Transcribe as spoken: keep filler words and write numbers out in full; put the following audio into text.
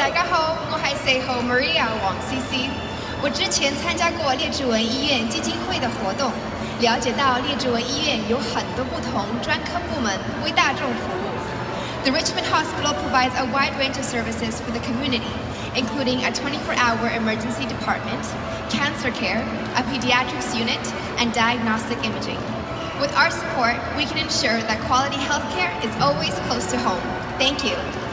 大家好，我係四號 Maria 黃思思。我之前參加過列治文醫院基金會的活動，了解到列治文醫院有很多不同專科部門為大眾服務。The Richmond Hospital provides a wide range of services for the community, including a twenty-four hour emergency department, cancer care, a pediatrics unit, and diagnostic imaging. With our support, we can ensure that quality healthcare is always close to home. Thank you.